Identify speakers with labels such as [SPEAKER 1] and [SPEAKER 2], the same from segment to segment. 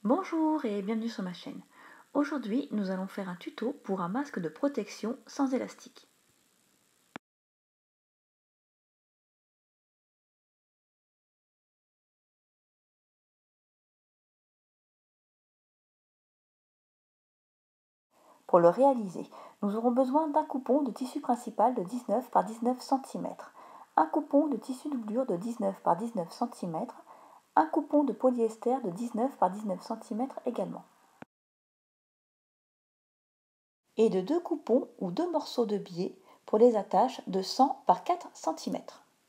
[SPEAKER 1] Bonjour et bienvenue sur ma chaîne. Aujourd'hui, nous allons faire un tuto pour un masque de protection sans élastique. Pour le réaliser, nous aurons besoin d'un coupon de tissu principal de 19 par 19 cm, un coupon de tissu doublure de 19 par 19 cm, un coupon de polyester de 19 par 19 cm également, et de deux coupons ou deux morceaux de biais pour les attaches de 100 par 4 cm.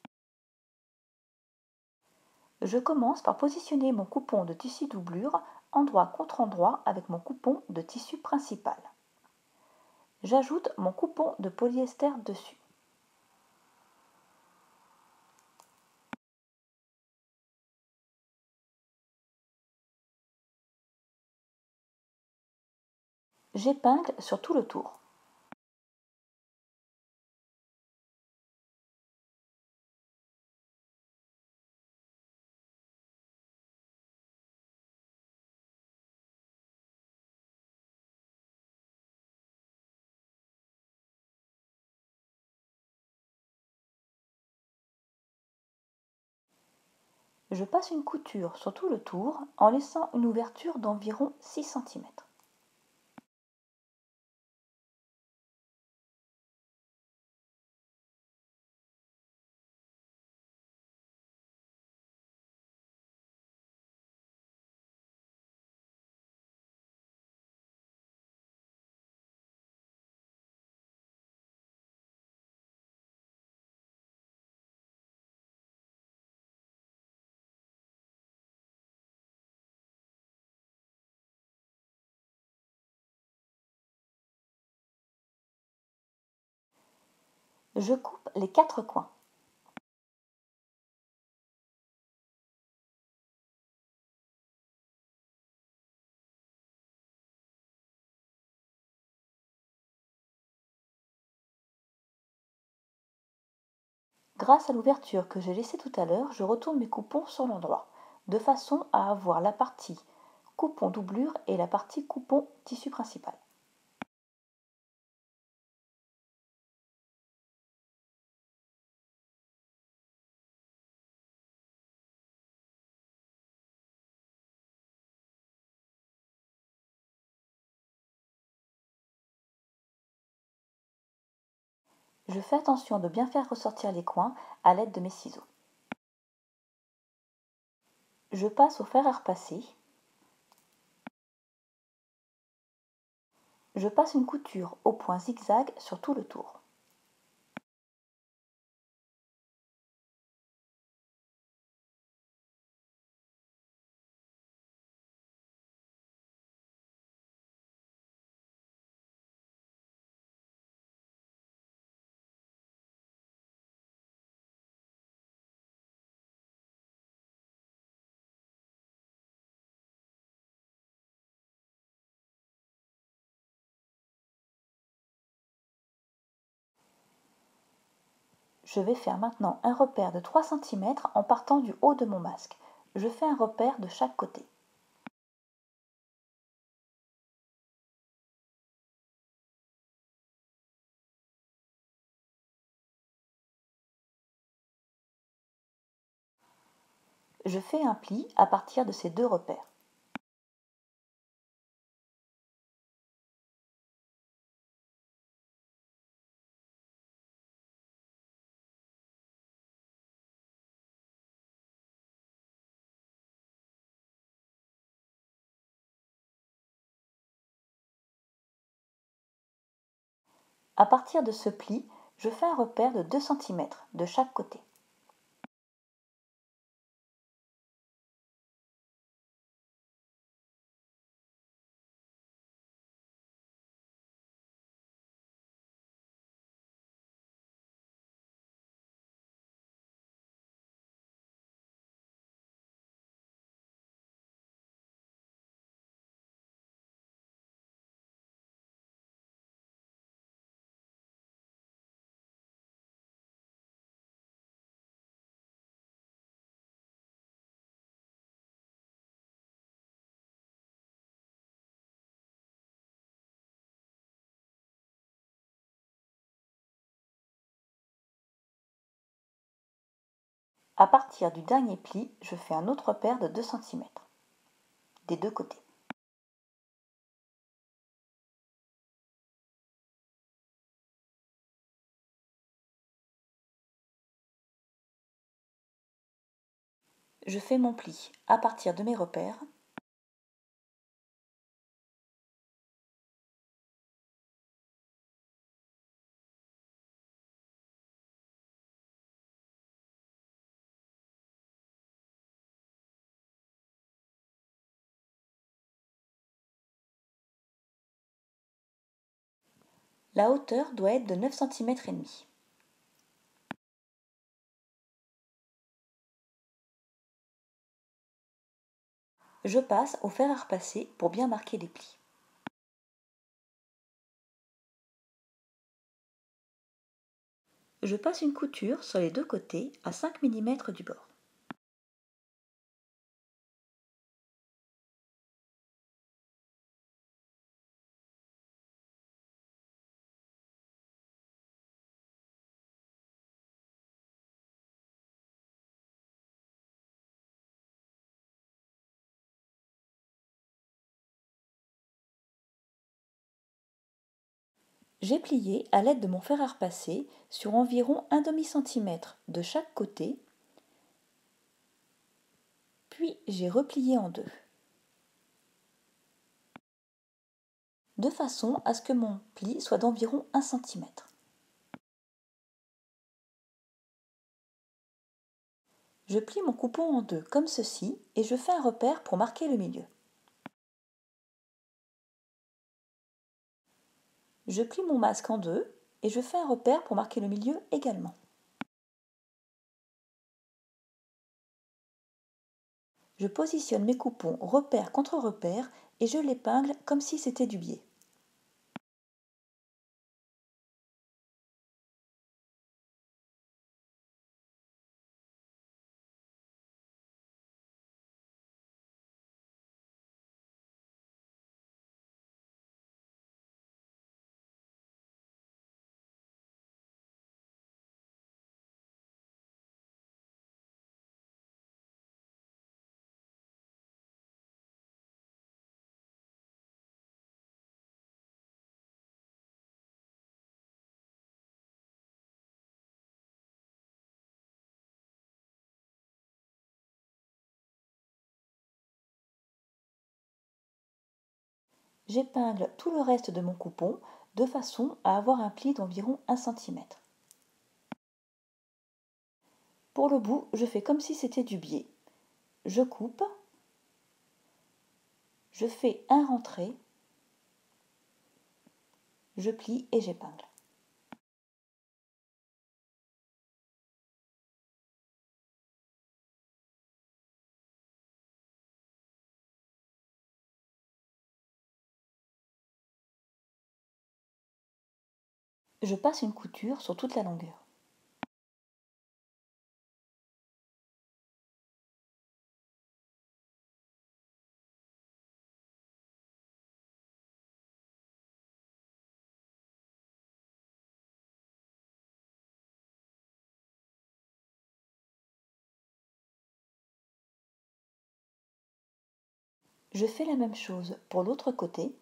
[SPEAKER 1] Je commence par positionner mon coupon de tissu doublure endroit contre endroit avec mon coupon de tissu principal. J'ajoute mon coupon de polyester dessus. J'épingle sur tout le tour. Je passe une couture sur tout le tour en laissant une ouverture d'environ 6 cm. Je coupe les 4 coins. Grâce à l'ouverture que j'ai laissée tout à l'heure, je retourne mes coupons sur l'endroit, de façon à avoir la partie coupon doublure et la partie coupon tissu principal. Je fais attention de bien faire ressortir les coins à l'aide de mes ciseaux. Je passe au fer à repasser. Je passe une couture au point zigzag sur tout le tour. Je vais faire maintenant un repère de 3 cm en partant du haut de mon masque. Je fais un repère de chaque côté. Je fais un pli à partir de ces deux repères. À partir de ce pli, je fais un repère de 2 cm de chaque côté. À partir du dernier pli, je fais un autre repère de 2 cm des deux côtés. Je fais mon pli à partir de mes repères. La hauteur doit être de 9 cm et demi. Je passe au fer à repasser pour bien marquer les plis. Je passe une couture sur les deux côtés à 5 mm du bord. J'ai plié à l'aide de mon fer à repasser sur environ 1/2 cm de chaque côté, puis j'ai replié en deux, de façon à ce que mon pli soit d'environ 1 cm. Je plie mon coupon en deux comme ceci et je fais un repère pour marquer le milieu. Je plie mon masque en deux et je fais un repère pour marquer le milieu également. Je positionne mes coupons repère contre repère et je l'épingle comme si c'était du biais. J'épingle tout le reste de mon coupon de façon à avoir un pli d'environ 1 cm. Pour le bout, je fais comme si c'était du biais. Je coupe, je fais un rentré, je plie et j'épingle. Je passe une couture sur toute la longueur. Je fais la même chose pour l'autre côté.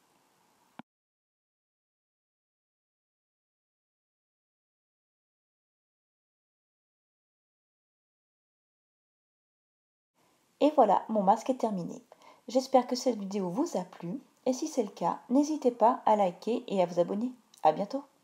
[SPEAKER 1] Et voilà, mon masque est terminé. J'espère que cette vidéo vous a plu et si c'est le cas, n'hésitez pas à liker et à vous abonner. À bientôt!